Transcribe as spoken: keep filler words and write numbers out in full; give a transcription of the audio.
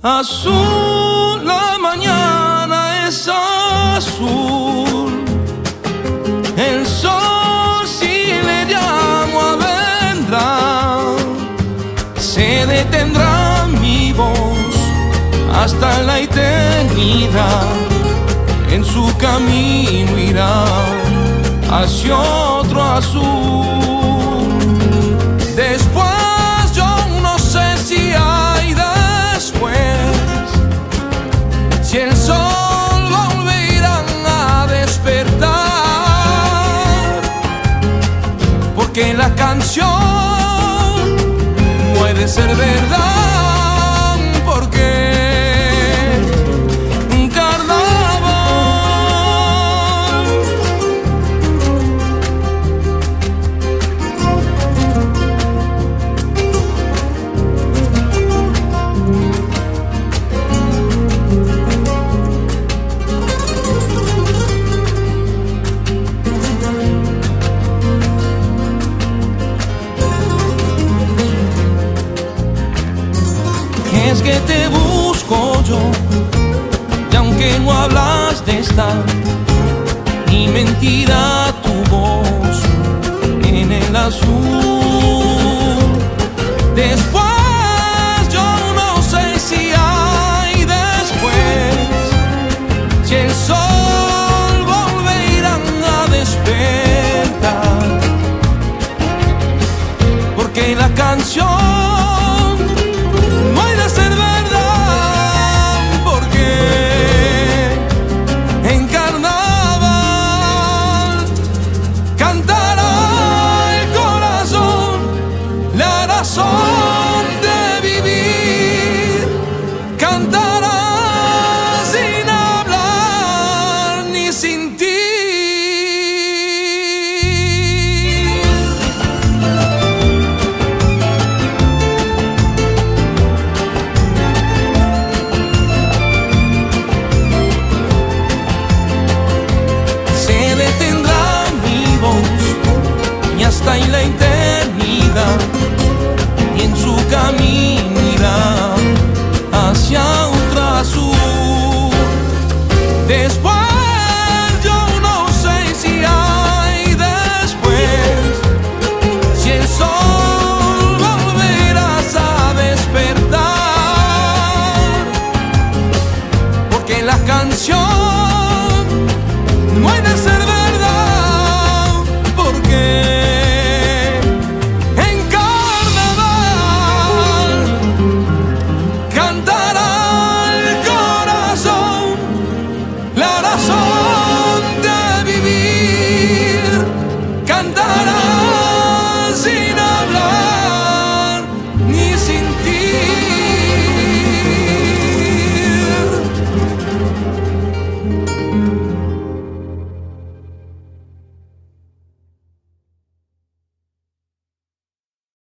Azul, la mañana es azul. El sol, si le llamo, vendrá. Se detendrá mi voz hasta la eternidad. En su camino irá hacia otro azul. Después yo no sé si hay después, si el sol volverá a despertar, porque la canción puede ser verdad, porque un carnaval. Es que te busco yo, y aunque no hablas de estar, ni mentirá tu voz en el azul. Después yo no sé si hay después, si el sol volverá a despertar, porque la canción de vivir, cantará sin hablar ni sentir. Se detendrá mi voz y hasta en la eternidad, y en su camino irá hacia otro azul. Después